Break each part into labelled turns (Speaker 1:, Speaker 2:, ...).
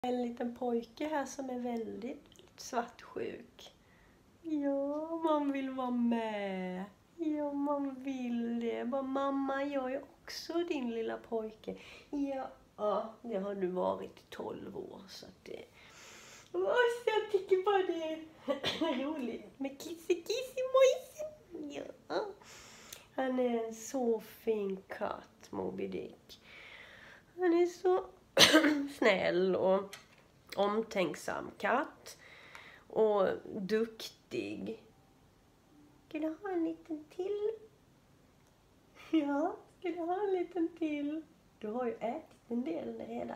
Speaker 1: En liten pojke här som är väldigt svartsjuk. Ja, man vill vara med. Ja, man vill det. Bara, mamma, jag är också din lilla pojke. Ja, det har du varit i 12 år. Så att det... så jag tycker bara det är roligt med Kisse-Kisse-Mojsen. Ja. Han är en så fin katt, Moby Dick. Han är så snäll och omtänksam katt. Och duktig. Ska du ha en liten till? Ja, ska du ha en liten till? Du har ju ätit en del redan.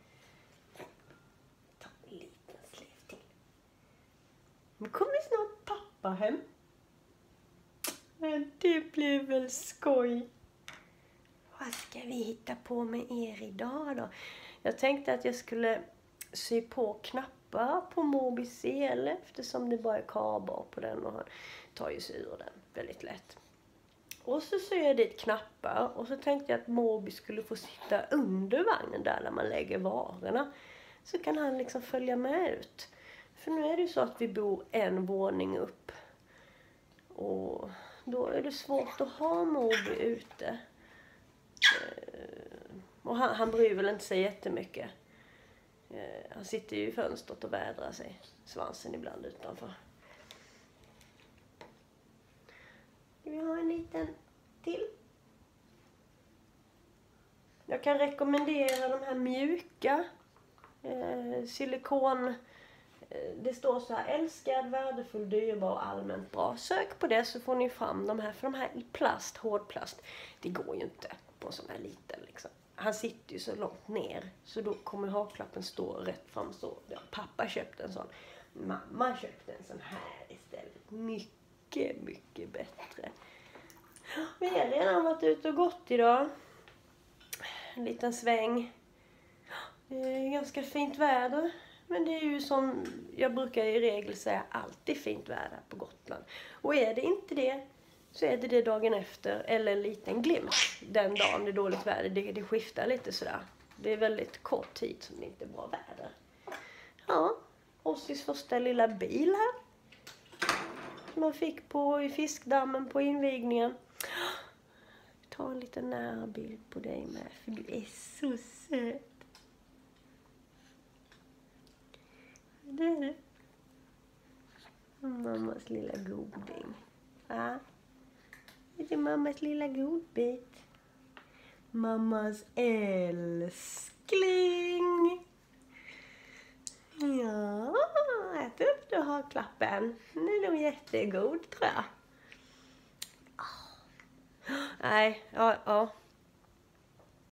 Speaker 1: Ta en liten slev till. Nu kommer snart pappa hem. Men det blir väl skoj. Vad ska vi hitta på med er idag då? Jag tänkte att jag skulle sy på knappar på Mobys sele eftersom det bara är karbar på den och han tar ju sig ur den väldigt lätt. Och så syr jag dit knappar och så tänkte jag att Moby skulle få sitta under vagnen där man lägger varorna. Så kan han liksom följa med ut. För nu är det ju så att vi bor en våning upp. Och då är det svårt att ha Moby ute. Och han bryr väl inte sig jättemycket. Han sitter ju i fönstret och vädrar sig svansen ibland utanför. Vi har en liten till. Jag kan rekommendera de här mjuka silikon. Det står så här: älskad, värdefull, dyrbar och allmänt bra. Sök på det så får ni fram de här. För de här i plast, hårdplast, det går ju inte på en sån här liten liksom. Han sitter ju så långt ner så då kommer haklappen stå rätt fram så. Ja, pappa köpte en sån. Mamma köpte en sån här istället. Mycket, mycket bättre. Vi har redan varit ute och gått idag. En liten sväng. Det är ganska fint väder. Men det är ju som jag brukar i regel säga, alltid fint väder på Gotland. Och är det inte det så är det dagen efter eller en liten glimt den dagen det är dåligt väder. Det skiftar lite sådär. Det är väldigt kort tid som det inte är bra väder. Ja, Ossis första lilla bil här. Som man fick i fiskdammen på invigningen. Ta en liten närbild på dig med, för du är så söt. Det är det. Mammas lilla goding. Ja. Det är mammas lilla godbit. Mammas älskling. Ja, ät upp du har klappen. Den är nog jättegod tror jag. Nej, ja.